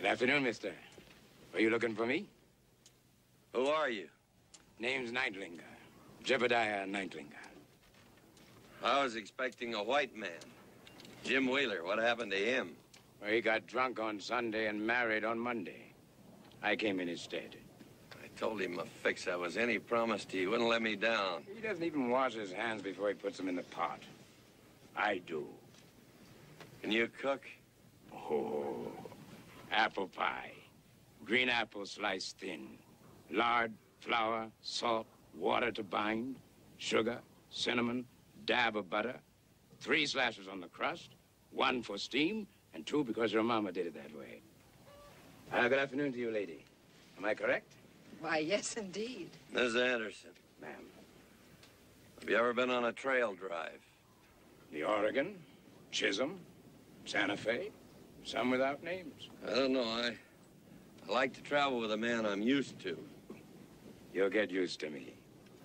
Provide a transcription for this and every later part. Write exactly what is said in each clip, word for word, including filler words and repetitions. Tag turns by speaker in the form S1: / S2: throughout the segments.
S1: Good afternoon, mister. Are you looking for me?
S2: Who are you?
S1: Name's Nightlinger. Jebediah Nightlinger.
S2: I was expecting a white man. Jim Wheeler, what happened to him?
S1: Well, he got drunk on Sunday and married on Monday. I came in his stead.
S2: I told him a fix I was in. He promised he wouldn't let me down.
S1: He doesn't even wash his hands before he puts them in the pot. I do.
S2: Can you cook?
S1: Oh, apple pie. Green apple sliced thin. Lard, flour, salt, water to bind, sugar, cinnamon, dab of butter, three slashes on the crust, one for steam, and two because your mama did it that way. Uh, good afternoon to you, lady. Am I correct?
S3: Why, yes, indeed.
S2: Miss Anderson.
S1: Ma'am.
S2: Have you ever been on a trail drive?
S1: The Oregon, Chisholm, Santa Fe, some without names.
S2: I don't know. I, I like to travel with a man I'm used to.
S1: You'll get used to me.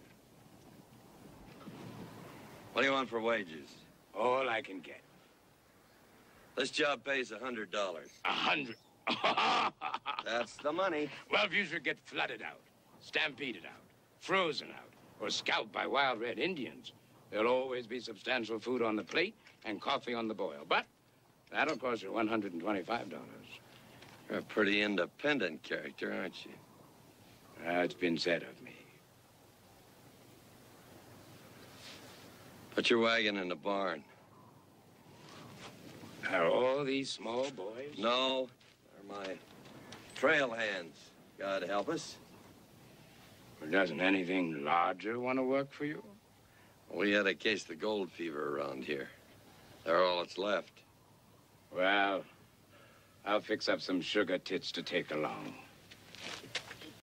S2: What do you want for wages?
S1: All I can get.
S2: This job pays a hundred dollars.
S1: A hundred.
S2: That's the money.
S1: Well, if you should get flooded out, stampeded out, frozen out, or scalped by wild red Indians, there'll always be substantial food on the plate and coffee on the boil. But that'll cost you one hundred twenty-five dollars.
S2: You're a pretty independent character, aren't you?
S1: Uh, it's been said of me.
S2: Put your wagon in the barn.
S1: Are all these small boys?
S2: No, they're my trail hands. God help us.
S1: Well, doesn't anything larger want to work for you?
S2: We had a case of gold fever around here. They're all that's left.
S1: Well, I'll fix up some sugar tits to take along.